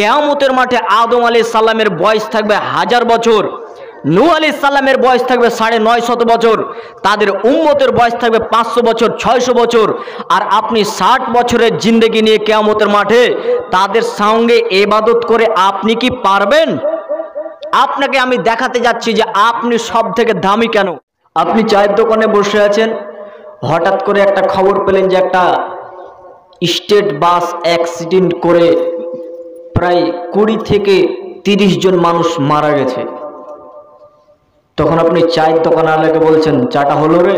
কিয়ামতের মাঠে আদম আলাইহিস সালামের বয়স থাকবে 1000 বছর, নূহ আলাইহিস সালামের বয়স থাকবে 950 বছর, তাদের উম্মতের বয়স থাকবে 500 বছর, 600 বছর। আর আপনি 60 বছরের জিন্দেগি নিয়ে কিয়ামতের মাঠে তাদের সঙ্গে ইবাদত করে আপনি কি পারবেন? আপনাকে আমি দেখাতে যাচ্ছি যে আপনি সব থেকে দামি কেন। আপনি চায়ের দোকানে বসে আছেন, হঠাৎ করে একটা খবর পেলেন যে একটা স্টেট বাস অ্যাক্সিডেন্ট করে প্রায় 20 থেকে 30 জন মানুষ মারা গেছে। তখন আপনি চায়ের দোকানওয়ালাকে বলছেন, চাটা হলো রে?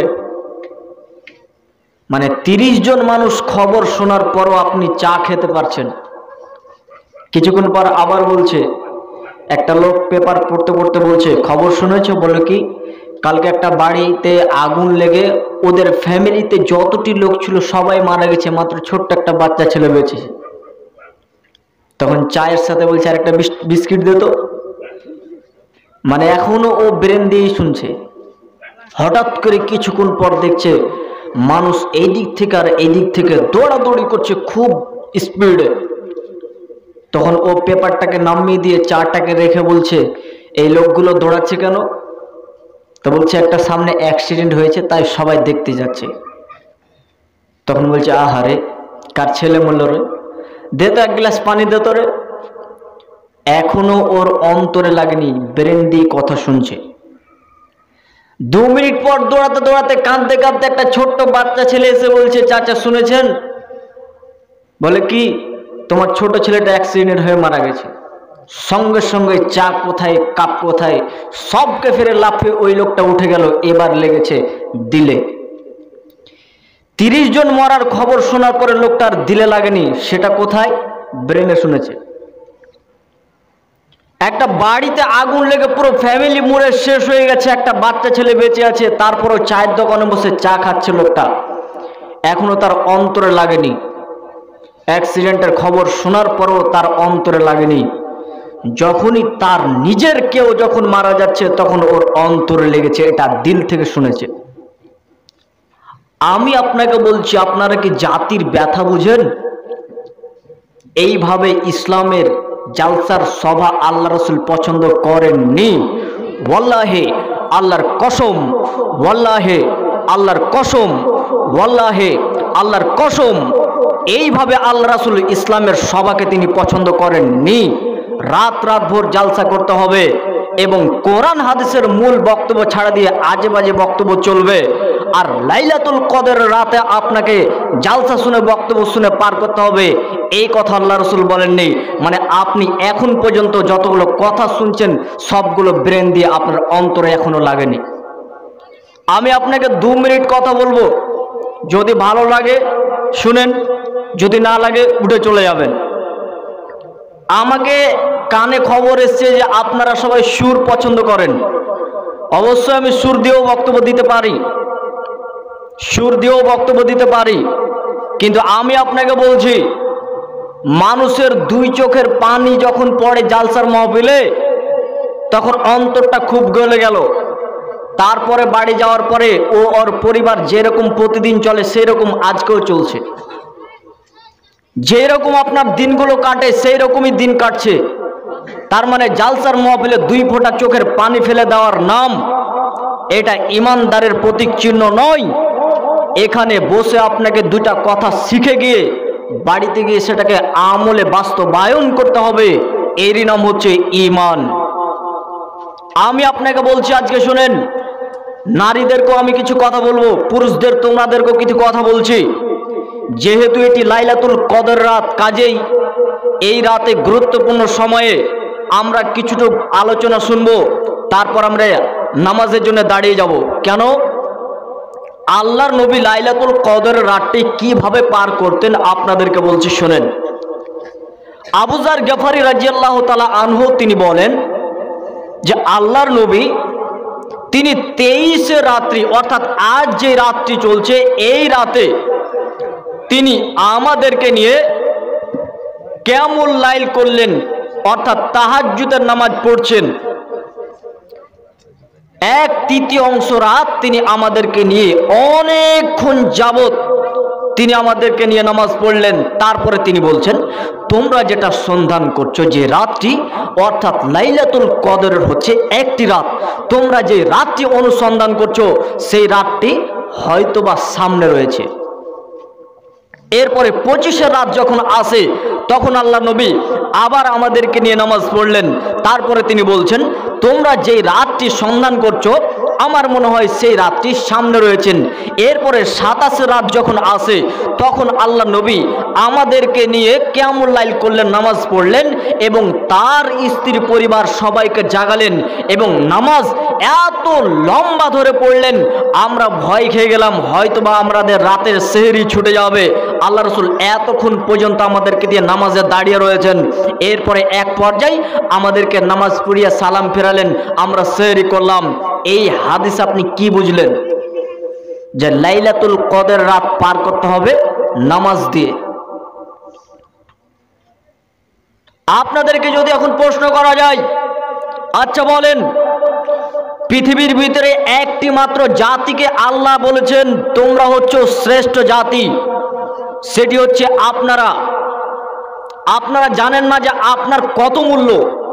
মানে 30 জন মানুষ খবর শোনার পরও আপনি চা খেতে পারছেন। কিছুক্ষণ পর আবার বলছে, একটা লোক পেপার পড়তে পড়তে বলছে, খবর শুনেছো? বলে কি? কালকে একটা বাড়িতে আগুন লেগে ওদের ফ্যামিলিতে যতটি লোক ছিল সবাই মারা গেছে, মাত্র ছোট্ট একটা বাচ্চা ছেলে বেঁচে। তখন চায়ের সাথে বলছে, আর একটা বিস্কিট দে তো। মানে এখনো ও ব্রেন দিয়েই শুনছে। হঠাৎ করে কিছুক্ষণ পর দেখছে মানুষ এই দিক থেকে আর এই দিক থেকে দৌড়াদৌড়ি করছে খুব স্পিডে। তখন ও পেপারটাকে নামিয়ে দিয়ে চাটাকে রেখে বলছে, এই লোকগুলো দৌড়াচ্ছে কেন? তো বলছে, একটা সামনে অ্যাক্সিডেন্ট হয়েছে তাই সবাই দেখতে যাচ্ছে। তখন বলছে, আহারে কার ছেলে মরল রে? দে তো এক গ্লাস পানি দে তো রে। এখনো ওর অন্তরে লাগেনি, ব্রেন দিয়ে কথা শুনছে। 2 মিনিট পর দৌড়াতে দৌড়াতে কাঁদতে কাঁদতে একটা ছোট্ট বাচ্চা ছেলে এসে বলছে, চাচা শুনেছেন? বলে কি? তোমার ছোট ছেলেটা অ্যাক্সিডেন্ট হয়ে মারা গেছে। সঙ্গে সঙ্গে চা কোথায়, কাপ কোথায়, সবকে ফেরে লাফিয়ে ওই লোকটা উঠে গেল। এবার লেগেছে দিলে। 30 জন মরার খবর শোনার পরে লোকটার দিলে লাগেনি, সেটা কোথায়? ব্রেনে শুনেছে। একটা বাড়িতে আগুন লেগে পুরো ফ্যামিলি মরে শেষ হয়ে গেছে, একটা বাচ্চা ছেলে বেঁচে আছে, তারপরও চায়ের দোকানে বসে চা খাচ্ছে লোকটা, এখনো তার অন্তরে লাগেনি। অ্যাক্সিডেন্টের খবর শোনার পরও তার অন্তরে লাগেনি। যখনই তার নিজের কেউ যখন মারা যাচ্ছে তখন ওর অন্তরে লেগেছে, এটা দিল থেকে শুনেছে। আমি আপনাকে বলছি, আপনারা কি জাতির ব্যথা বুঝেন? এইভাবে ইসলামের জালসার সভা আল্লাহ রাসূল পছন্দ করেননি। ওয়াল্লাহি আল্লাহর কসম, ওয়াল্লাহি আল্লাহর কসম, ওয়াল্লাহি আল্লাহর কসম, এইভাবে আল্লাহ রাসূল ইসলামের সভাকে তিনি পছন্দ করেননি। রাত ভোর জালসা করতে হবে এবং কোরআন হাদিসের মূল বক্তব্য ছাড়া দিয়ে আজে বাজে বক্তব্য চলবে। আর লাইলাতুল কদরের রাতে আপনাকে জালসা শুনে বক্তব্য শুনে পার করতে হবে, এই কথা আল্লাহ রাসূল বলেননি। মানে আপনি এখন পর্যন্ত যতগুলো কথা শুনছেন সবগুলো ব্রেন দিয়ে আপনার অন্তরে এখনো লাগেনি। আমি আপনাকে 2 মিনিট কথা বলবো, যদি ভালো লাগে শুনেন, যদি না লাগে উঠে চলে যাবেন। আমাকে কানে খবর এসছে যে আপনারা সবাই সুর পছন্দ করেন। অবশ্যই আমি সুর দিয়েও বক্তব্য দিতে পারি, সুর দিয়েও বক্তব্য দিতে পারি, কিন্তু আমি আপনাকে বলছি, মানুষের 2 চোখের পানি যখন পড়ে জালসার মাহফিলে তখন অন্তরটা খুব গলে গেল। তারপরে বাড়ি যাওয়ার পরে ও ওর পরিবার যেরকম প্রতিদিন চলে সেরকম আজকেও চলছে। যেরকম আপনার দিনগুলো কাটে সেই রকমই দিন কাটছে। তার মানে জালসার মাহফিলে 2 ফোঁটা চোখের পানি ফেলে দেওয়ার নাম, এটা ইমানদারের প্রতীক চিহ্ন নয়। এখানে বসে আপনাকে 2টা কথা শিখে গিয়ে বাড়িতে গিয়ে সেটাকে আমলে বাস্তবায়ন করতে হবে, এরই নাম হচ্ছে ঈমান। আমি আপনাকে বলছি, আজকে শুনেন, নারীদেরকেও আমি কিছু কথা বলবো, পুরুষদের তোমাদেরকেও কিছু কথা বলছি। যেহেতু এটি লাইলাতুল কদর রাত, কাজেই এই রাতে গুরুত্বপূর্ণ সময়ে আমরা কিছুটা আলোচনা শুনবো, তারপর আমরা নামাজের জন্য দাঁড়িয়ে যাব। কেন? আল্লাহর নবী লাইলাতুল কদরের রাতটি কিভাবে পার করতেন আপনাদেরকে বলছি, শোনেন। আবু যার গফারি রাদিয়াল্লাহু তাআলা আনহু তিনি বলেন যে আল্লাহর নবী তিনি 23 রাত্রি, অর্থাৎ আজ যে রাতটি চলছে এই রাতে তিনি আমাদেরকে নিয়ে কিয়ামুল লাইল করলেন, অর্থাৎ তাহাজ্জুদের নামাজ পড়ছেন। 1/3 অংশ রাত তিনি আমাদেরকে নিয়ে অনেকক্ষণ যাবত তিনি আমাদেরকে নিয়ে নামাজ পড়লেন। তারপরে তিনি বলছেন, তোমরা যেটা সন্ধান করছো যে রাতটি, অর্থাৎ লাইলাতুল কদরের হচ্ছে একটি রাত, তোমরা যে রাতটি অনুসন্ধান করছো সেই রাতটি হয়তোবা সামনে রয়েছে। এরপরে 25-এর রাত যখন আসে তখন আল্লাহ নবী আবার আমাদেরকে নিয়ে নামাজ পড়লেন। তারপরে তিনি বলছেন, তোমরা যেই রাতটি সন্ধান করছো আমার মনে হয় সেই রাতটি সামনে রয়েছেন। এরপরে 27-এর রাত যখন আসে তখন আল্লাহ নবী আমাদেরকে নিয়ে কিয়ামুল লাইল করলেন, নামাজ পড়লেন এবং তার স্ত্রী পরিবার সবাইকে জাগালেন এবং নামাজ এত লম্বা ধরে পড়লেন আমরা ভয় খেয়ে গেলাম হয়তোবা আমাদের রাতের সেহরি ছুটে যাবে। আল্লাহ রসুল এতক্ষণ পর্যন্ত আমাদেরকে দিয়ে নামাজে দাঁড়িয়ে রয়েছেন। এরপরে এক পর্যায়ে আমাদেরকে নামাজ পড়িয়ে সালাম ফেরালেন, আমরা সেহরি করলাম। এই হাদিস আপনি কি বুঝলেন? যে লাইলাতুল কদর রাত পার করতে হবে নামাজ দিয়ে। আপনাদেরকে যদি এখন প্রশ্ন করা যায়, আচ্ছা বলেন, পৃথিবীর ভিতরে একটি মাত্র জাতিকে আল্লাহ বলেছেন তোমরা হচ্ছে শ্রেষ্ঠ জাতি, সেটি হচ্ছে আপনারা। আপনারা জানেন না যে আপনার কত মূল্য?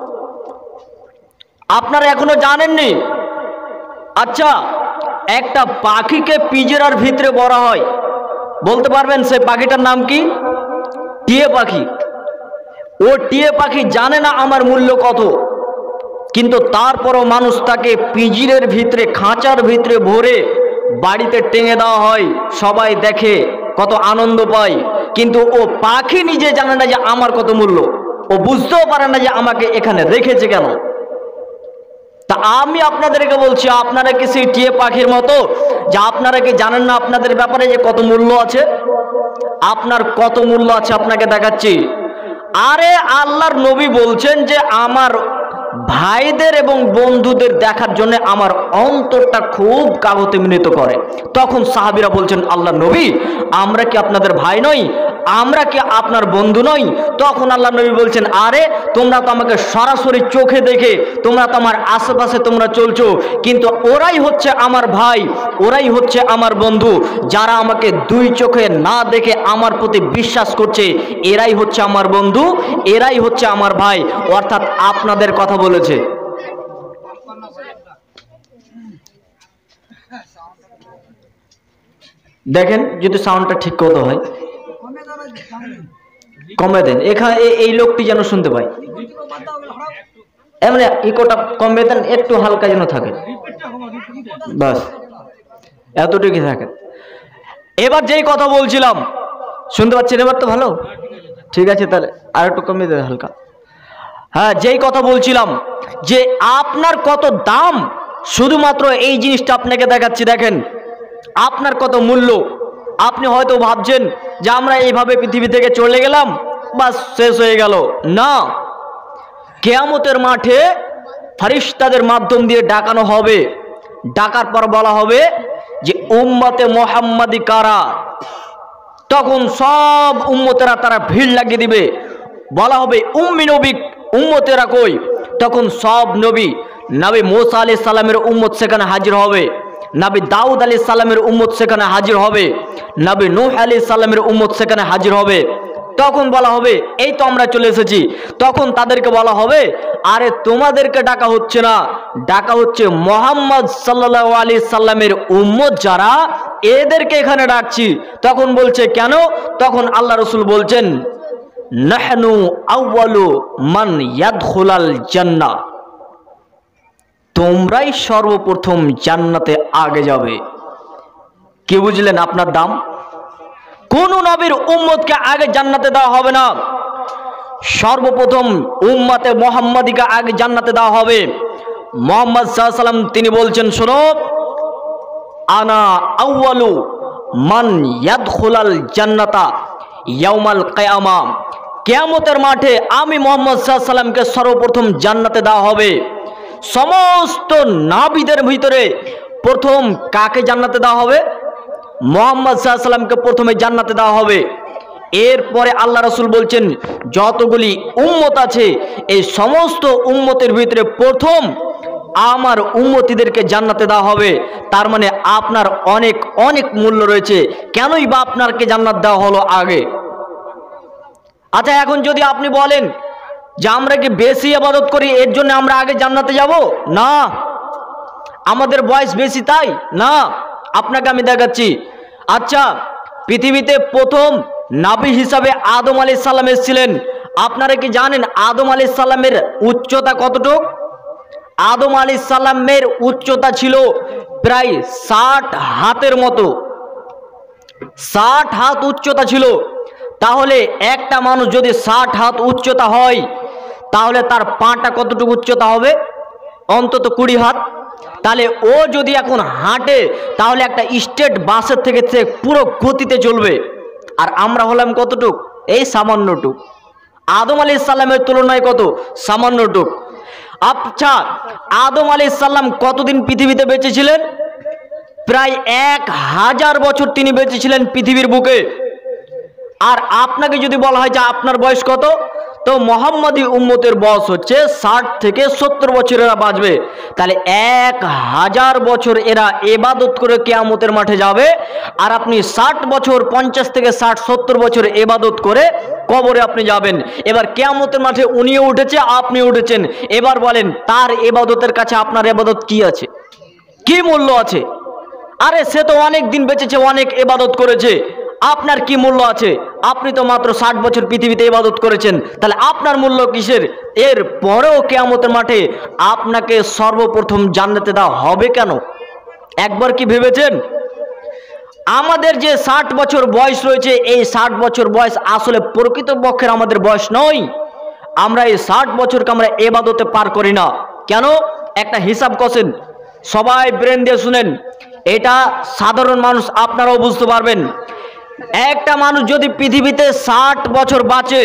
আপনারা এখনো জানেননি? আচ্ছা, একটা পাখিকে পিঞ্জরার ভিতরে ভরা হয়, বলতে পারবেন সেই পাখিটার নাম কি? টিয়া পাখি। ও টিয়া পাখি জানে না আমার মূল্য কত, কিন্তু তারপরও মানুষ তাকে পিঞ্জরের ভিতরে, খাঁচার ভিতরে ভরে বাড়িতে টেঙে দেওয়া হয়, সবাই দেখে, কত আনন্দ পায়। কিন্তু ও পাখি নিজে জানে না যে আমার কত মূল্য, ও বুঝতেও পারে না যে আমাকে এখানে রেখেছে কেন। তা আমি আপনাদেরকে বলছি, আপনারা কি সেই টিয়া পাখির মতো যে আপনারা কি জানেন না আপনাদের ব্যাপারে যে কত মূল্য আছে? আপনার কত মূল্য আছে আপনাকে দেখাচ্ছি। আরে আল্লাহর নবী বলছেন যে আমার ভাইদের এবং বন্ধুদের দেখার জন্য আমার অন্তরটা খুব কাগতে মিলিত করে। তখন সাহাবীরা বলছেন, আল্লাহ নবী, আমরা কি আপনাদের ভাই নই? আমরা কি আপনার বন্ধু নই? তখন আল্লাহ নবী বলছেন, আরে তোমরা তো আমাকে সরাসরি চোখে দেখে, তোমরা তো আমার আশেপাশে তোমরা চলছো, কিন্তু ওরাই হচ্ছে আমার ভাই, ওরাই হচ্ছে আমার বন্ধু, যারা আমাকে দুই চোখে না দেখে আমার প্রতি বিশ্বাস করছে, এরাই হচ্ছে আমার বন্ধু, এরাই হচ্ছে আমার ভাই। অর্থাৎ আপনাদের কথা বলেছে। দেখেন যদি সাউন্ডটা ঠিক করতে হয় কমে দেন, এখানে এই লোকটি যেন শুনতে পায়, এমনি ইকোটা কমে দেন, একটু হালকা যেন থাকে, বাস এতটুকু থাকে। এবার যেই কথা বলছিলাম শুনতে পাচ্ছেন এবার তো ভালো? ঠিক আছে, তাহলে আর একটু কমে দেন হালকা। হ্যাঁ, যেই কথা বলছিলাম যে আপনার কত দাম, শুধুমাত্র এই জিনিসটা আপনাকে দেখাচ্ছি। দেখেন আপনার কত মূল্য। আপনি হয়তো ভাবছেন যে আমরা এইভাবে পৃথিবী থেকে চলে গেলাম, বাস শেষ হয়ে গেল। না, কিয়ামতের মাঠে ফেরেশতাদের মাধ্যম দিয়ে ডাকানো হবে। ডাকার পর বলা হবে যে উম্মতে মুহাম্মাদি কারা। তখন সব উম্মতেরা তারা ভিড় লাগিয়ে দিবে। বলা হবে উম্মি নবী উম্মতেরা কই? তখন সব নবী, নবী মুসা আলাইহিস সালামের উম্মত সেখানে হাজির হবে, নবী দাউদ আলাইহিস সালামের উম্মত সেখানে হাজির হবে, নবী নূহ আলাইহিস সালামের উম্মত সেখানে হাজির হবে। তখন বলা হবে এই তো আমরা চলে এসেছি। তখন তাদেরকে বলা হবে, আরে তোমাদেরকে ডাকা হচ্ছে না, ডাকা হচ্ছে মুহাম্মদ সাল্লাল্লাহু আলাইহি সাল্লামের উম্মত যারা, এদেরকে এখানে ডাকছি। তখন বলছে কেন? তখন আল্লাহ রাসূল বলছেন, নাহনু আউয়ালু মান ইয়াদখুলাল জান্নাহ, তোমরাই সর্বপ্রথম জান্নাতে আগে যাবে। কি বুঝলেন আপনার দাম? কোন নবীর উম্মতকে আগে জান্নাতে দেওয়া হবে না, সর্বপ্রথম উম্মতে মুহাম্মাদিকে আগে জান্নাতে দেওয়া হবে। মুহাম্মদ সাল্লাল্লাহু আলাইহি ওয়াসাল্লাম তিনি বলছেন, শোনো, আনা আউয়ালু মান ইয়াদখুলাল জান্নাতা ইয়াউমাল কিয়ামা, কিয়ামতের মাঠে আমি মুহাম্মদ সাল্লাল্লাহু আলাইহি ওয়াসাল্লামকে সর্বপ্রথম জান্নাতে দেওয়া হবে। সমস্ত নবীদের ভিতরে প্রথম কাকে জান্নাতে দেওয়া হবে? মুহাম্মদ সাল্লাল্লাহু আলাইহি ওয়াসাল্লামকে প্রথমে জান্নাতে দেওয়া হবে। এরপরে আল্লাহ রাসূল বলছেন যতগুলি উম্মত আছে এই সমস্ত উম্মতের ভিতরে প্রথম আমার উম্মতিদেরকে জান্নাতে দেওয়া হবে, তার মানে আপনার অনেক অনেক মূল্য রয়েছে। কেনই বা আপনাকে জান্নাত দেওয়া হলো আগে? আচ্ছা, এখন যদি আপনি বলেন যে আমরা কি বেশি ইবাদত করি এর জন্য আমরা আগে জান্নাতে যাব, না। আমাদের বয়স বেশি তাই না, আপনাকে আমি দেখাচ্ছি। আচ্ছা, পৃথিবীতে প্রথম নবী হিসাবে আদম আলাইহিস সালাম এসেছিলেন। আপনারা কি জানেন আদম আলাইহিস সালামের উচ্চতা কতটুকু? আদম আলাইহিস সালামের উচ্চতা ছিল প্রায় 60 হাতের মতো, 60 হাত উচ্চতা ছিল। তাহলে একটা মানুষ যদি 60 হাত উচ্চতা হয়, তাহলে তার পাটা কতটুকু উচ্চতা হবে? অন্তত 20 হাত। তাহলে ও যদি এখন হাঁটে, তাহলে একটা স্টেট বাসের থেকে সে পুরো গতিতে চলবে। আর আমরা হলাম কতটুক? এই সামান্যটুক। আদম আলাইহিস সালামের তুলনায় কত? সামান্যটুক। আচ্ছা, আদম আলাইহিস সালাম কতদিন পৃথিবীতে বেঁচে ছিলেন? প্রায় 1000 বছর তিনি বেঁচে ছিলেন পৃথিবীর বুকে। আর আপনাকে যদি বলা হয় যে আপনার বয়স কত, তো মোহাম্মদী উম্মতের বয়স হচ্ছে 60 থেকে 70 বছর এরা বাঁচবে। তাহলে 1000 বছর এরা ইবাদত করে কিয়ামতের মাঠে যাবে, আর আপনি 60 বছর 50 থেকে 60-70 বছর ইবাদত করে কবরে আপনি যাবেন। এবার কিয়ামতের মাঠে উনিও উঠেছে, আপনি উঠেছেন। এবার বলেন তার ইবাদতের কাছে আপনার ইবাদত কি আছে, কি মূল্য আছে? আরে সে তো অনেক দিন বেঁচেছে, অনেক ইবাদত করেছে, আপনার কি মূল্য আছে? আপনি তো মাত্র 60 বছর পৃথিবীতে ইবাদত করেছেন, তাহলে আপনার মূল্য কিসের? এর পরেও কিয়ামতের মাঠে আপনাকে সর্বপ্রথম জান্নাতে দেওয়া হবে কেন? একবার কি ভেবেছেন? আমাদের যে 60 বছর বয়স রয়েছে, এই 60 বছর বয়স আসলে প্রকৃতপক্ষের আমাদের বয়স নয়। আমরা এই 60 বছরকে আমরা ইবাদতে পার করি না। কেন? একটা হিসাব করেন, সবাই ব্রেন দিয়ে শুনেন, এটা সাধারণ মানুষ আপনারাও বুঝতে পারবেন। একটা মানুষ যদি পৃথিবীতে 60 বছর বাঁচে,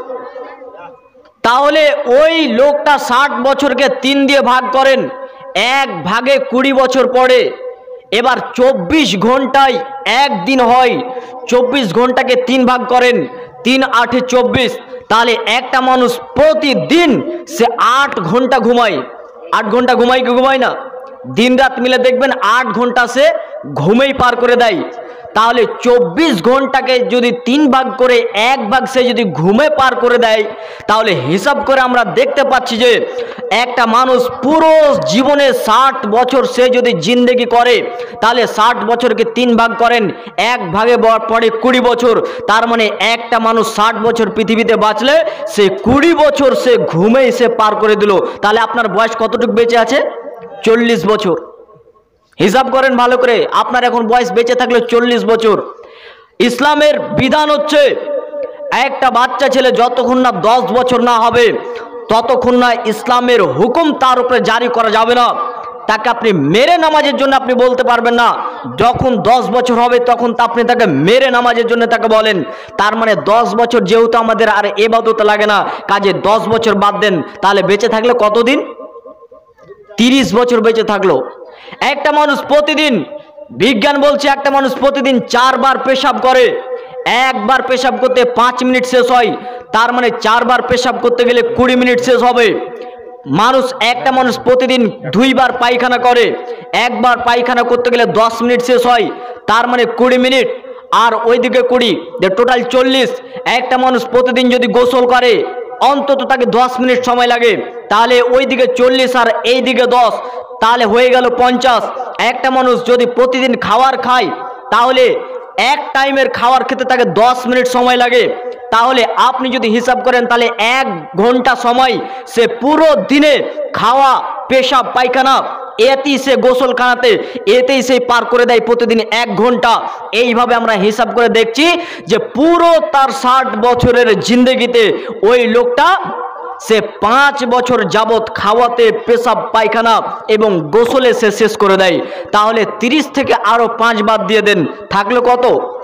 তাহলে ওই লোকটা 60 বছরকে 3 দিয়ে ভাগ করেন, 1 ভাগে 20 বছর পড়ে। এবার 24 ঘন্টায় একদিন হয়, 24 ঘন্টাকে 3 ভাগ করেন, 3 8 24। তাহলে একটা মানুষ প্রতিদিন সে 8 ঘন্টা ঘুমায়। 8 ঘন্টা ঘুমায় কি ঘুমায় না? দিন রাত মিলে দেখবেন 8 ঘন্টা সে ঘুমেই পার করে দেয়। তাহলে 24 ঘন্টাকে যদি 3 ভাগ করে 1 ভাগ সে যদি ঘুমে পার করে দেয়, তাহলে হিসাব করে আমরা দেখতে পাচ্ছি যে একটা মানুষ পুরো জীবনে 60 বছর সে যদি জিন্দেগি করে, তাহলে 60 বছরকে 3 ভাগ করেন, 1 ভাগে পড়ে 20 বছর। তার মানে একটা মানুষ 60 বছর পৃথিবীতে বাঁচলে সে 20 বছর সে ঘুমেই সে পার করে দিল। তাহলে আপনার বয়স কতটুকু বেঁচে আছে? 40 বছর। হিসাব করেন ভালো করে, আপনার এখন বয়স বেঁচে থাকলে 40 বছর। ইসলামের বিধান হচ্ছে একটা বাচ্চা ছেলে যতক্ষণ না 10 বছর না হবে, ততক্ষণ না ইসলামের হুকুম তার উপরে জারি করা যাবে না। তাকে আপনি মেরে নামাজের জন্য আপনি বলতে পারবেন না। যখন 10 বছর হবে তখন আপনি তাকে মেরে নামাজের জন্য তাকে বলেন। তার মানে 10 বছর যেহেতু আমাদের আর ইবাদত লাগে না, কাজে 10 বছর বাদ দেন, তাহলে বেঁচে থাকলে কতদিন? 30 বছর বেঁচে থাকলো। একটা মানুষ প্রতিদিন, বিজ্ঞান বলছে একটা মানুষ প্রতিদিন 4 বার পেশাব করে। একবার পেশাব করতে 5 মিনিট শেষ হয়, তার মানে 4 বার পেশাব করতে গেলে 20 মিনিট শেষ হবে। একটা মানুষ প্রতিদিন 2 বার পায়খানা করে, একবার পায়খানা করতে গেলে 10 মিনিট শেষ হয়, তার মানে 20 মিনিট, আর ওইদিকে 20, টোটাল 40। একটা মানুষ প্রতিদিন যদি গোসল করে, অন্তত তাকে 10 মিনিট সময় লাগে, তাহলে ওইদিকে 40 আর এইদিকে 10, তাহলে হয়ে গেল 50। একটা মানুষ যদি প্রতিদিন খাবার খায়, তাহলে এক টাইমের খাবার খেতে তাকে 10 মিনিট সময় লাগে। তাহলে আপনি যদি হিসাব করেন, তাহলে 1 ঘন্টা সময় সে পুরো দিনে খাওয়া, পেশাব, পায়খানা, এতেই সে গোসলখানাতে, এতেই সে পার করে দেয় প্রতিদিন 1 ঘন্টা। এইভাবে আমরা হিসাব করে দেখছি যে পুরো তার 60 বছরের জিন্দেগিতে ওই লোকটা সে 5 বছর যাবত খাওয়াতে, পেশাব, পায়খানা এবং গোসলে সে শেষ করে দেয়। তাহলে 30 থেকে আরো 5 বাদ দিয়ে দেন, থাকলো কত?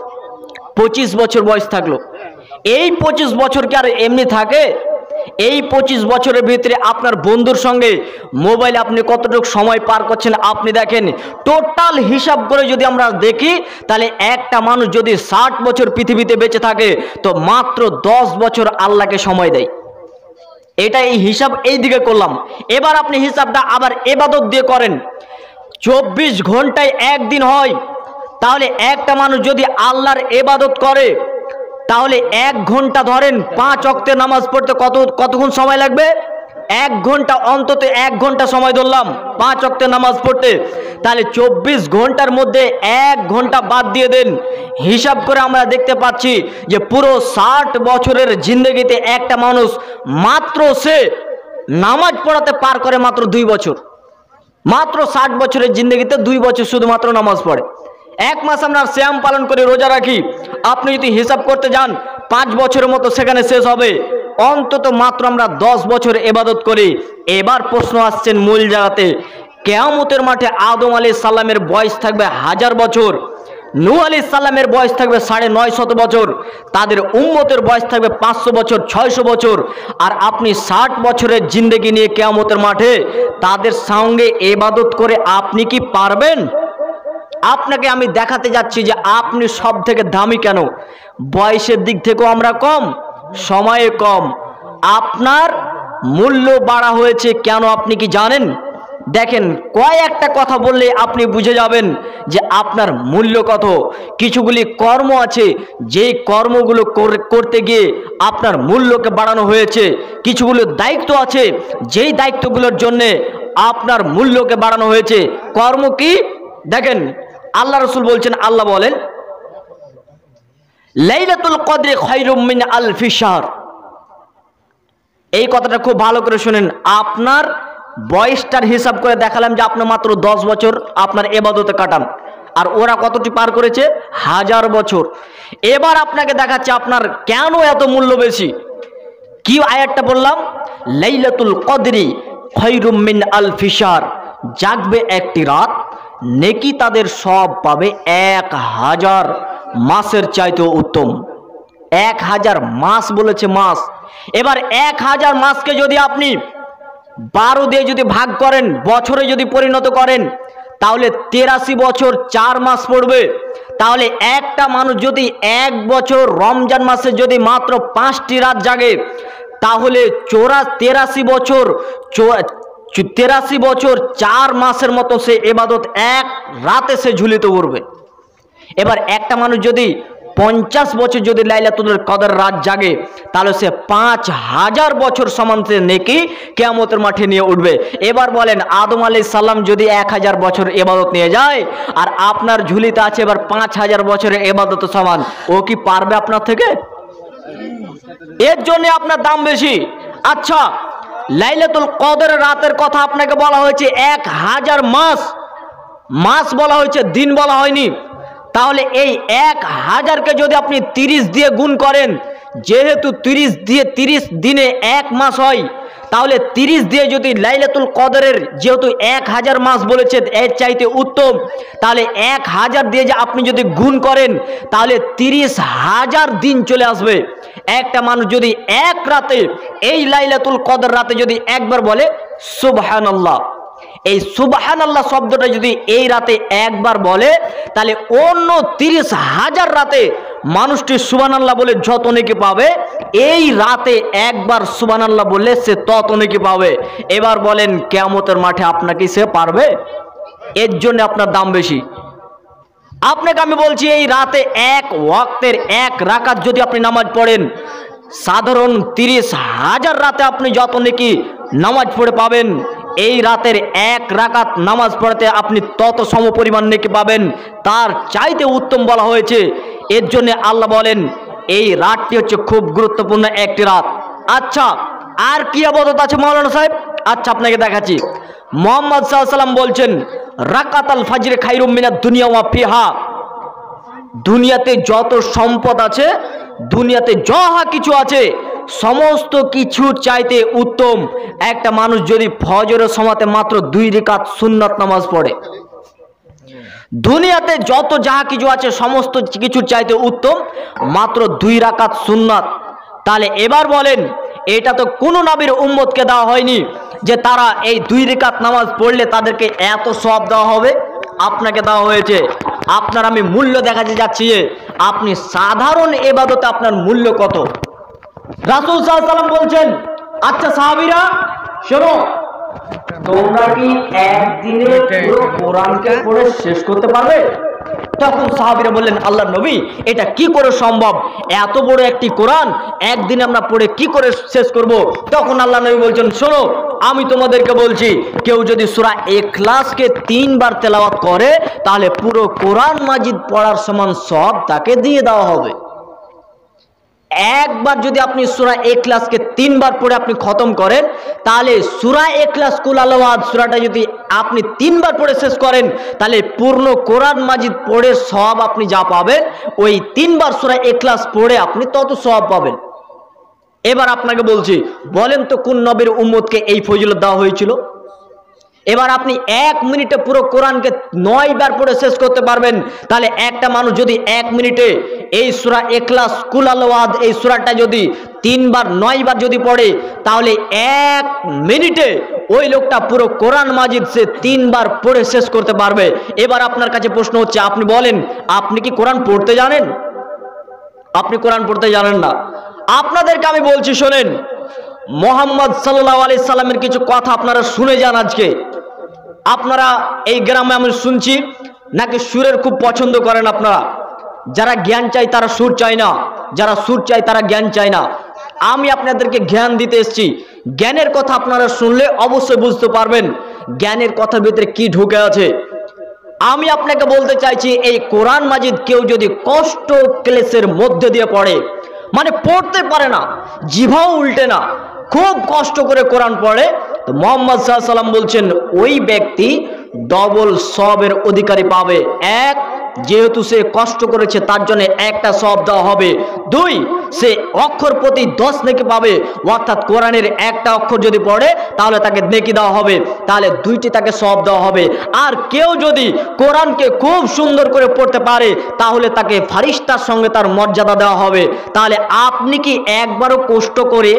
25 বছর বয়স থাকলো। এই 25 বছর কি আর এমনি থাকে? এই 25 বছরের ভিতরে আপনার বন্ধুর সঙ্গে মোবাইলে আপনি কতটুকু সময় পার করছেন আপনি দেখেন। টোটাল হিসাব করে যদি আমরা দেখি, তাহলে একটা মানুষ যদি 60 বছর পৃথিবীতে বেঁচে থাকে, তো মাত্র 10 বছর আল্লাহকে সময় দেয়। এটা এই হিসাব এই দিকে করলাম। এবার আপনি হিসাবটা আবার ইবাদত দিয়ে করেন। 24 ঘন্টায় একদিন হয়, তাহলে একটা মানুষ যদি আল্লাহর ইবাদত করে তাহলে 1 ঘন্টা ধরেন 5 ওয়াক্তের নামাজ পড়তে কতক্ষণ সময় লাগবে? 1 ঘন্টা, অন্তত 1 ঘন্টা সময় ধরলাম 5 ওয়াক্তের নামাজ পড়তে। তাহলে 24 ঘন্টার মধ্যে 1 ঘন্টা বাদ দিয়ে দেন। হিসাব করে আমরা দেখতে পাচ্ছি যে পুরো 60 বছরের জিন্দগিতে একটা মানুষ মাত্র সে নামাজ পড়াতে পার করে মাত্র 2 বছর। মাত্র 60 বছরের জিন্দগিতে 2 বছর শুধুমাত্র নামাজ পড়ে। 1 মাস আমরা সিয়াম পালন করে রোজা রাখি, আপনি যদি হিসাব করতে যান 5 বছরের মতো সেখানে শেষ হবে। অন্তত মাত্র আমরা 10 বছর ইবাদত করি। এবার প্রশ্ন আসছেন মূল জায়গাতে, কিয়ামতের মাঠে আদম আলাইহিস সালামের বয়স থাকবে 1000 বছর, নূহ আলাইহিস সালামের বয়স থাকবে 950 বছর, তাদের উম্মতের বয়স থাকবে 500 বছর, 600 বছর, আর আপনি 60 বছরের জিন্দেগি নিয়ে কিয়ামতের মাঠে তাদের সঙ্গে ইবাদত করে আপনি কি পারবেন? আপনাকে আমি দেখাতে যাচ্ছি যে আপনি সব থেকে দামি কেন। বয়সের দিক থেকেও আমরা কম, সময়ে কম। আপনার মূল্য বাড়া হয়েছে কেন আপনি কি জানেন? দেখেন, কয়েকটা কথা বললে আপনি বুঝে যাবেন যে আপনার মূল্য কত। কিছুগুলি কর্ম আছে, যেই কর্মগুলো করতে গিয়ে আপনার মূল্যকে বাড়ানো হয়েছে। কিছুগুলো দায়িত্ব আছে, যেই দায়িত্বগুলোর জন্যে আপনার মূল্যকে বাড়ানো হয়েছে। কর্ম কি? দেখেন, আল্লাহ রাসূল বলছেন, আল্লাহ বলেন লাইলাতুল কদরে খায়রুম মিন আলফি শাহর। এই কথাটা খুব ভালো করে শুনেন। আপনার বয়সটার হিসাব করে দেখালাম যে আপনি মাত্র 10 বছর আপনার ইবাদতে কাটান, আর ওরা কতটি পার করেছে? 1000 বছর। এবার আপনাকে দেখাচ্ছে আপনার কেন এত মূল্য বেশি। কি আয়াতটা বললাম? লাইলাতুল কদরি খায়রুম মিন আলফি শাহর। জাগবে একটি রাত, নেকি তাদের সব পাবে 1000 মাসের চাইতেও উত্তম। 1000 মাস বলেছে, মাস। এবার 1000 মাসকে যদি আপনি 12 দিয়ে যদি ভাগ করেন, বছরে যদি পরিণত করেন, তাহলে 83 বছর 4 মাস পড়বে। তাহলে একটা মানুষ যদি 1 বছর রমজান মাসে যদি মাত্র 5টি রাত জাগে, তাহলে 83 বছর 4 মাসের মতো সে ইবাদত এক রাতে সে ঝুলিতে উঠবে। এবার একটা মানুষ যদি 50 বছর যদি লাইলাতুল কদর রাত জাগে, তাহলে সে 5000 বছর সমান সে নেকি কিয়ামতের মাঠে নিয়ে উঠবে। এবার বলেন, আদম আলাইহিস সালাম যদি 1000 বছর ইবাদত নিয়ে যায়, আর আপনার ঝুলিতে আছে এবার 5000 বছরের ইবাদত সমান, ও কি পারবে আপনার থেকে? এর জন্য আপনার দাম বেশি। আচ্ছা, লাইলাতুল কদরের রাতের কথা আপনাকে বলা হয়েছে 1000 মাস। মাস বলা হয়েছে, দিন বলা হয়নি। তাহলে এই 1000কে যদি আপনি 30 দিয়ে গুণ করেন, যেহেতু 30 দিনে 1 মাস হয়, তাহলে 30 দিয়ে যদি লাইলাতুল কদরের যেহেতু 1000 মাস বলেছে এর চাইতে উত্তম, তাহলে 1000 দিয়ে যে আপনি যদি গুণ করেন, তাহলে 30,000 দিন চলে আসবে। একটা মানুষ যদি এক রাতে এই লাইলাতুল কদর রাতে যদি একবার বলে সুবহানাল্লাহ, এই সুবহানাল্লাহ শব্দটা যদি এই রাতে একবার বলে, তাহলে অন্য 30,000 রাতে মানুষটি সুবহানাল্লাহ বলে যত নেকি পাবে, এই রাতে একবার সুবহানাল্লাহ বললে সে তত নেকি পাবে। এবার বলেন, কিয়ামতের মাঠে আপনাকে সে পারবে? এর জন্য আপনার দাম বেশি। আপনাকে আমি বলছি, এই রাতে 1 ওয়াক্তের 1 রাকাত যদি আপনি নামাজ পড়েন, সাধারণ 30,000 রাতে আপনি যত নেকি নামাজ পড়ে পাবেন, এই রাতের 1 রাকাত নামাজ পড়তে আপনি তত সমপরিমাণ নেকি পাবেন। তার চাইতে উত্তম বলা হয়েছে। এর জন্য আল্লাহ বলেন এই রাতটি হচ্ছে খুব গুরুত্বপূর্ণ একটি রাত। আচ্ছা, আর কি ইবাদত আছে মাওলানা সাহেব? আচ্ছা, আপনাকে দেখাচ্ছি। মুহাম্মদ সাল্লাল্লাহু আলাইহি ওয়াসাল্লাম বলছেন, রাকাতাল ফাজরে খায়রুম মিনাদ দুনিয়া ওয়া ফিহা। দুনিয়াতে যত সম্পদ আছে, দুনিয়াতে যাহা কিছু আছে, সমস্ত কিছুর চাইতে উত্তম একটা মানুষ যদি ফজরের সময়তে মাত্র 2 রাকাত সুন্নাত নামাজ পড়ে। দুনিয়াতে যত যাহা কিছু আছে সমস্ত কিছুর চাইতে উত্তম মাত্র 2 রাকাত সুন্নাত। তাহলে এবার বলেন, এটা তো কোনো নবীর উম্মতকে দেওয়া হয়নি যে তারা এই 2 রাকাত নামাজ পড়লে তাদেরকে এত সওয়াব দেওয়া হবে। আপনাকে দেওয়া হয়েছে। আপনার আমি মূল্য দেখাতে যাচ্ছি যে আপনি সাধারণ ইবাদতে আপনার মূল্য কত। রাসূল সাল্লাল্লাহু আলাইহি ওয়াসাল্লাম বলছেন, আচ্ছা সাহাবীরা শোনো, তোমরা কি একদিনে পুরো কোরআনকে পড়ে শেষ করতে পারবে? তখন সাহাবীরা বললেন, আল্লাহর নবী, এটা কি করে সম্ভব? এত বড় একটি কোরআন একদিনে আমরা পড়ে কি করে শেষ করব? তখন আল্লাহর নবী বলছেন, শোনো, আমি তোমাদেরকে বলছি, কেউ যদি সূরা ইখলাসকে 3 বার তেলাওয়াত করে তাহলে পুরো কোরআন মাজিদ পড়ার সমান সওয়াব তাকে দিয়ে দেওয়া হবে। একবার যদি আপনি সূরা ইখলাসকে 3 বার পড়ে আপনি খতম করেন, তাহলে সূরা ইখলাস কুল আল্লাহু সূরাটা যদি আপনি 3 বার পড়ে শেষ করেন, তাহলে পূর্ণ কোরআন মাজিদ পড়ে সওয়াব আপনি যা পাবেন, ওই 3 বার সূরা ইখলাস পড়ে আপনি তত সওয়াব পাবেন। এবার আপনাকে বলছি, বলেন তো কোন নবীর উম্মতকে এই ফজিলত দেওয়া হয়েছিল? এবার আপনি 1 মিনিটে পুরো কোরআনকে 9 বার পড়ে শেষ করতে পারবেন। তাহলে একটা মানুষ যদি 1 মিনিটে এই সূরা ইখলাস কুল আল্লাহু এই সূরাটা যদি 3 বার 9 বার যদি পড়ে, তাহলে 1 মিনিটে ওই লোকটা পুরো কোরআন মাজিদ সে 3 বার পড়ে শেষ করতে পারবে। এবার আপনার কাছে প্রশ্ন হচ্ছে, আপনি বলেন, আপনি কি কোরআন পড়তে জানেন? আপনি কোরআন পড়তে জানেন না। আপনাদেরকে আমি বলছি, শোনেন, মুহাম্মদ সাল্লাল্লাহু আলাইহি সাল্লামের কিছু কথা আপনারা শুনে যান। আজকে আপনারা এই গ্রামে আমি শুনছি নাকি সুরের খুব পছন্দ করেন আপনারা। যারা জ্ঞান চাই তারা সুর চায় না, যারা সুর চায় তারা জ্ঞান চায় না। আমি আপনাদেরকে জ্ঞান দিতে এসেছি। জ্ঞানের কথা আপনারা শুনলে অবশ্যই বুঝতে পারবেন জ্ঞানের কথার ভিতরে কি ঢুকে আছে। আমি আপনাকে বলতে চাইছি, এই কোরআন মাজিদ কেউ যদি কষ্ট ক্লেশের মধ্যে দিয়ে পড়ে, মানে পড়তে পারে না, জিভাও উল্টে না, খুব কষ্ট করে কোরআন পড়ে, তো মুহাম্মদ সাল্লাল্লাহু আলাইহি ওয়াসাল্লাম বলছেন ওই ব্যক্তি ডবল সওয়াবের অধিকারী পাবে। 1, যেহেতু সে কষ্ট করেছে তার জন্য একটা সওয়াব দেওয়া হবে। 2, সে অক্ষর প্রতি 10 নেকি পাবে, অর্থাৎ কোরআনের একটা অক্ষর যদি পড়ে তাহলে তাকে নেকি দেওয়া হবে, তাহলে 2টি তাকে সওয়াব দেওয়া হবে। আর কেউ যদি কোরআনকে খুব সুন্দর করে পড়তে পারে তাহলে তাকে ফারিস্তার সঙ্গে তার মর্যাদা দেওয়া হবে। তাহলে আপনি কি একবারও কষ্ট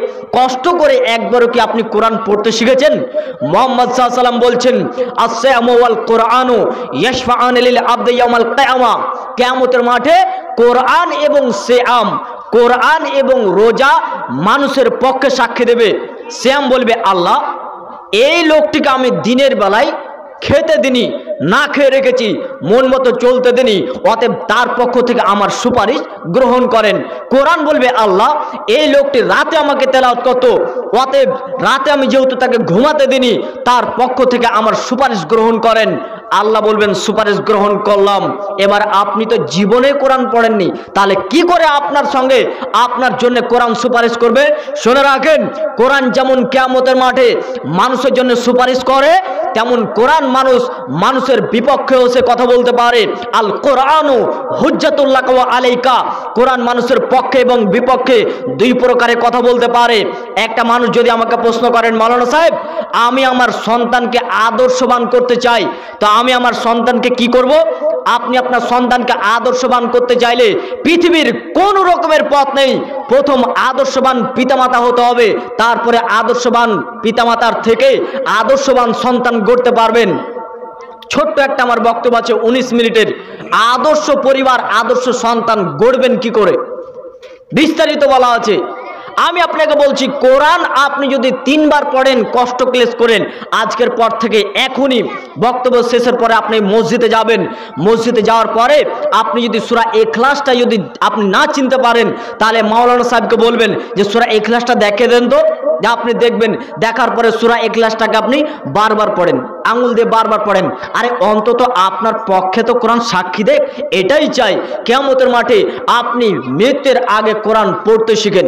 করে একবারও কি আপনি কোরআন পড়তে শিখেছেন? মুহাম্মদ সাল্লাল্লাহু আলাইহি ওয়াসাল্লাম বলছেন, আস-সিয়ামু ওয়াল কুরআনু ইয়াশফাআন লিল আবদি ইয়াউমাল কিয়ামা, কিয়ামতের মাঠে কোরআন এবং সিয়াম, কোরআন এবং রোজা মানুষের পক্ষে সাক্ষী দেবে। সিয়াম বলবে, আল্লাহ এই লোকটিকে আমি দিনের বেলায় খেতে দিনি, না খেয়ে রেখেছি, মন মতো চলতে দিনি, অতএব তার পক্ষ থেকে আমার সুপারিশ গ্রহণ করেন। কোরআন বলবে, আল্লাহ এই লোকটি রাতে আমাকে তেলাওয়াত করত, অতএব রাতে আমি যেহেতু তাকে ঘুমাতে দিনি, তার পক্ষ থেকে আমার সুপারিশ গ্রহণ করেন। আল্লাহ বলবেন, সুপারিশ গ্রহণ করলাম। এবার আপনি তো জীবনে কোরআন পড়েননি, তাহলে কি করে আপনার সঙ্গে আপনার জন্য কোরআন সুপারিশ করবে? শুনে রাখেন, কোরআন যেমন কিয়ামতের মাঠে মানুষের জন্য সুপারিশ করে, তেমন কোরআন মানুষের বিপক্ষেও সে কথা বলতে পারে। আল কোরআনু হুজ্জাতুল লাকা ওয়া আলাইকা, কোরআন মানুষের পক্ষে এবং বিপক্ষে 2 প্রকারে কথা বলতে পারে। একটা মানুষ যদি আমাকে প্রশ্ন করেন, মাওলানা সাহেব আমি আমার সন্তানকে আদর্শবান করতে চাই, তো আমি আমার সন্তানকে কি করব? আপনি আপনার সন্তানকে আদর্শবান করতে চাইলে পৃথিবীর কোন রকমের পথ নেই, প্রথম আদর্শবান পিতামাতা হতে হবে, তারপরে আদর্শবান পিতামাতার থেকে আদর্শবান সন্তান গড়তে পারবেন। ছোট্ট একটা আমার বক্তব্য আছে 19 মিনিটের। আদর্শ পরিবার, আদর্শ সন্তান গড়বেন কি করে, বিস্তারিত বলা আছে। আমি আপনাকে বলছি, কোরআন আপনি যদি 3 বার পড়েন, কষ্ট ক্লেশ করেন, আজকের পর থেকে এখনই বক্তব্য শেষের পরে আপনি মসজিদে যাবেন। মসজিদে যাওয়ার পরে আপনি যদি সূরা ইখলাসটা যদি আপনি না চিনতে পারেন, তাহলে মাওলানা সাহেবকে বলবেন যে সূরা ইখলাসটা দেখে দেন তো, যা আপনি দেখবেন। দেখার পরে সূরা ইখলাসটাকে আপনি বারবার পড়েন, আঙুল দিয়ে বারবার পড়েন। আরে অন্তত আপনার পক্ষে তো কোরআন সাক্ষী দেখ, এটাই চাই। কিয়ামতের মাঠে আপনি মৃত্যুর আগে কোরআন পড়তে শিখেন।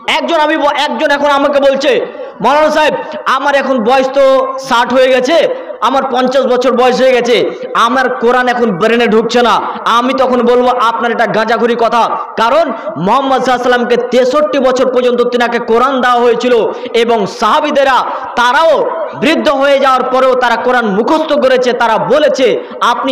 একজন এখন আমাকে বলছে, মাওলানা সাহেব আমার এখন বয়স তো 60 হয়ে গেছে, আমার 50 বছর বয়স হয়ে গেছে, আমার কোরআন এখন ব্রেনে ঢুকছে না। আমি তখন বলবো আপনার এটা গাঁজাখুরি কথা, কারণ মুহাম্মদ সাল্লাল্লাহু আলাইহি ওয়াসাল্লামকে 63 বছর পর্যন্ত তিনাকে কোরআন দেওয়া হয়েছিল, এবং সাহাবীদেরা তারাও বৃদ্ধ হয়ে যাওয়ার পরেও তারা কোরআন মুখস্থ করেছে। তারা বলেছে আপনি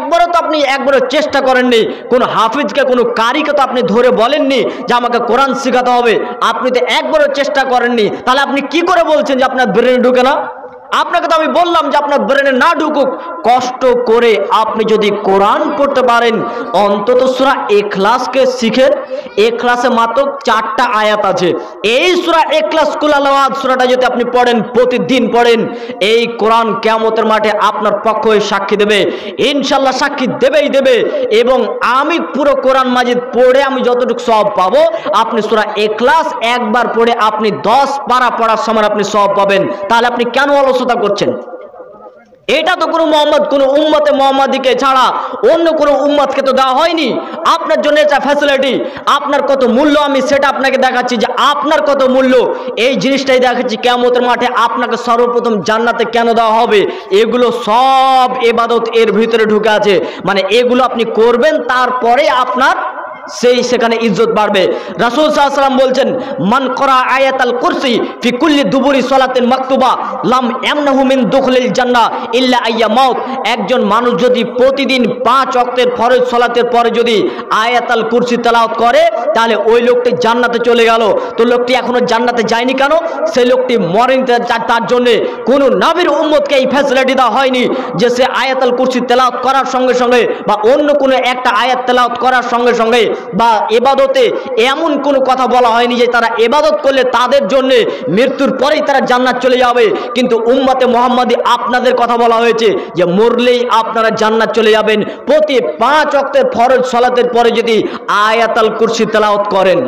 একবারও চেষ্টা করেননি, কোনো হাফিজকে কোনো কারিকে তো আপনি ধরে বলেননি যে আমাকে কোরআন শেখাতে হবে, আপনি তো একবারও চেষ্টা করেননি, তাহলে আপনি কি করে বলছেন যে আপনার ব্রেনে ঢুকে না? আপনাকে তো আমি বললাম যে আপনার ব্রেনে না ঢুকুক, কষ্ট করে আপনি যদি কোরআন পড়তে পারেন, অন্তত সূরা ইখলাসকে শিখেন। ইখলাসে মাত্র 4টা আয়াত আছে। এই সূরা ইখলাস কুল আওয়াজ সূরাটা যদি আপনি পড়েন, প্রতিদিন পড়েন, এই কোরআন কিয়ামতের মাঠে আপনার পক্ষ হয়ে সাক্ষী দেবে, ইনশাআল্লাহ সাক্ষী দেবেই দেবে। এবং আমি পুরো কোরআন মাজিদ পড়ে আমি যতটুকু সওয়াব পাবো, আপনি সূরা ইখলাস একবার পড়ে আপনি 10 পারা পড়ার সময় আপনি সওয়াব পাবেন। তাহলে আপনি কেন অলসতা করছেন? এটা তো কোনো উম্মতে মুহাম্মাদিকে ছাড়া অন্য কোনো উম্মতকে তো দেওয়া হয়নি। আপনার জন্য এটা ফ্যাসিলিটি। আপনার কত মূল্য আমি সেটা আপনাকে দেখাচ্ছি, যে আপনার কত মূল্য এই জিনিসটাই দেখাচ্ছি। কিয়ামতের মাঠে আপনাকে সর্বপ্রথম জান্নাতে কেন দেওয়া হবে, এগুলো সব ইবাদত এর ভিতরে ঢুকে আছে। মানে এগুলো আপনি করবেন, তারপরে আপনার সেখানে ইজ্জত বাড়বে। রাসূল সাল্লাল্লাহু আলাইহি ওয়াসাল্লাম বলছেন, মান করা আয়াতাল কুরসি ফি কুল্লি দুবুরি সালাতিন মাকতুবা লাম ইয়ামনাহু মিন দুখুলিল জান্নাহ ইল্লা আইয়া মাউত। একজন মানুষ যদি প্রতিদিন 5 ওয়াক্তের ফরজ সালাতের পরে যদি আয়াতাল কুরসি তেলাওয়াত করে, তাহলে ওই লোকটি জান্নাতে চলে গেল। তো লোকটি এখনো জান্নাতে যায়নি কেন? সেই লোকটি মরেনি। তার জন্য কোনো নবীর উম্মতকে এই ফ্যাসিলিটি দেওয়া হয়নি যে সে আয়াতাল কুরসি তেলাওয়াত করার সঙ্গে সঙ্গে বা অন্য কোনো একটা আয়াত তেলাওয়াত করার সঙ্গে সঙ্গে বা ইবাদতে এমন কোনো কথা বলা হয়নি যে তারা ইবাদত করলে তাদের জন্য মৃত্যুর পরেই তারা জান্নাত চলে যাবে। কিন্তু উম্মতে মুহাম্মাদি আপনাদের কথা বলা হয়েছে যে মরলেই আপনারা জান্নাত চলে যাবেন, প্রতি 5 ওয়াক্তের ফরজ সালাতের পরে যদি আয়াতুল কুরসি তেলাওয়াত করেন।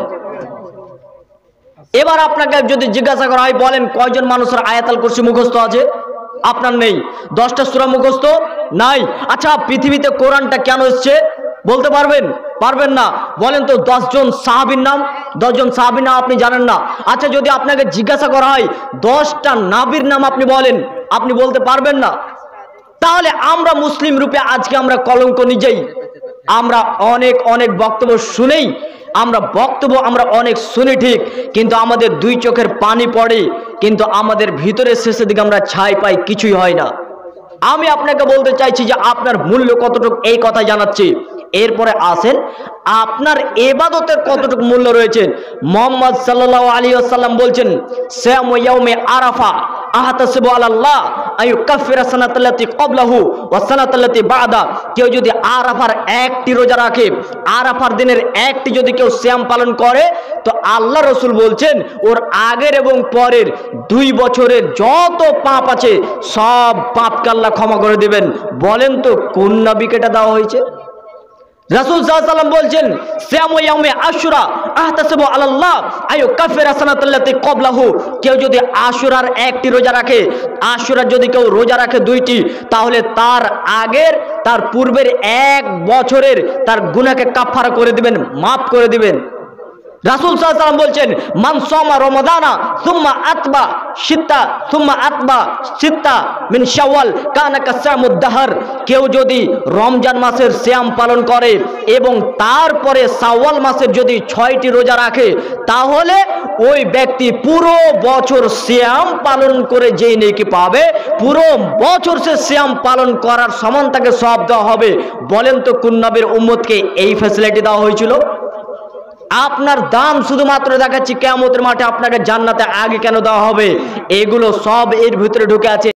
এবার আপনাকে যদি জিজ্ঞাসা করা হয়, বলেন কয়জন মানুষের আয়াতুল কুরসি মুখস্থ আছে? আপনার নেই। 10টা সূরা মুখস্থ নাই। আচ্ছা, পৃথিবীতে কোরআনটা কেন এসেছে বলতে পারবেন? পারবেন না। বলেন তো 10 জন সাহাবীর নাম। 10 জন সাহাবীর নাম আপনি জানেন না। আচ্ছা, যদি আপনাকে জিজ্ঞাসা করা হয় 10টা নবীর নাম আপনি বলেন, আপনি বলতে পারবেন না। তাহলে আমরা মুসলিম রূপে আজকে আমরা কলঙ্ক নিজেই। আমরা অনেক বক্তব্য শুনেই, আমরা অনেক শুনি ঠিক, কিন্তু আমাদের 2 চোখের পানি পড়ে, কিন্তু আমাদের ভিতরে শেষের দিকে আমরা ছাই পাই, কিছুই হয় না। আমি আপনাকে বলতে চাইছি যে আপনার মূল্য কতটুকু এই কথা জানাচ্ছি। এরপরে আসেন আপনার ইবাদতের কতটুকু মূল্য রয়েছে। মুহাম্মদ সাল্লাল্লাহু আলাইহি ওয়াসাল্লাম বলছেন, সিয়ামু ইয়াউমি আরাফা আহতাসিবু আলাল্লাহ আইয়ুকাফিরা সানাতাল্লাতি ক্বাবলাহু ওয়া সানাতাল্লাতি বাদা। কেউ যদি আরাফার একটি রোজা রাখে, আরাফার দিনের একটি যদি কেউ সিয়াম পালন করে, তো আল্লাহ রাসূল বলছেন ওর আগের এবং পরের 2 বছরের যত পাপ আছে সব পাপকে আল্লাহ ক্ষমা করে দিবেন। বলেন তো কোন নবীকে এটা দেওয়া হয়েছে? রাসূল সাল্লাল্লাহু আলাইহি ওয়াসাল্লাম বলছেন, সিয়ামু ইয়াউমি আশুরা আহতাসিবু আলাল্লাহ আইয়ুকাফিরা সানাতাল্লাতি ক্বাবলাহু। কেউ যদি আশুরার একটি রোজা রাখে, আশুরার যদি কেউ রোজা রাখে 2টি, তাহলে তার আগের তার পূর্বের 1 বছরের তার গুনাহকে কাফারা করে দিবেন, মাফ করে দিবেন। রাসূল সাল্লাল্লাহু আলাইহি ওয়াসাল্লাম বলছেন, মান সামা রমাদানা সুম্মা আতবা সিত্তা মিন শাওয়াল কানা কাসামুদ দাহর। কেউ যদি রমজান মাসের সিয়াম পালন করে এবং তারপরে শাওয়াল মাসের যদি 6টি রোজা রাখে, তাহলে ওই ব্যক্তি পুরো বছর সিয়াম পালন করে যেই নেকি পাবে, পুরো বছর সে সিয়াম পালন করার সমান তাকে সওয়াব দেওয়া হবে। বলেন তো কোন নবীর উম্মতকে এই ফ্যাসিলিটি দেওয়া হয়েছিল? আপনার দাম শুধুমাত্র দেখাচ্ছি কিয়ামতের মাঠে আপনাকে জান্নাতে আগে কেন দেওয়া হবে, এগুলো সব এর ভিতরে ঢুকে আছে।